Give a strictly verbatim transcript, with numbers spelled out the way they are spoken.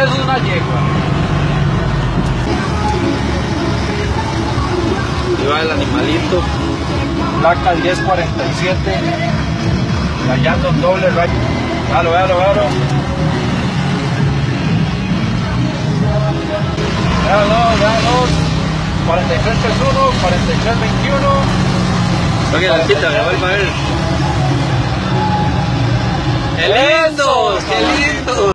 Eso es una yegua. Ahí va el animalito. Placa diez cuarenta y siete. Rayando doble rayo. Véalo, véalo, véalo. Véalo, véalo. cuarenta y tres treinta y uno, cuarenta y tres veintiuno. Oye, la quita, me vuelvo a ver. ¡Qué lindo! ¡Qué lindo!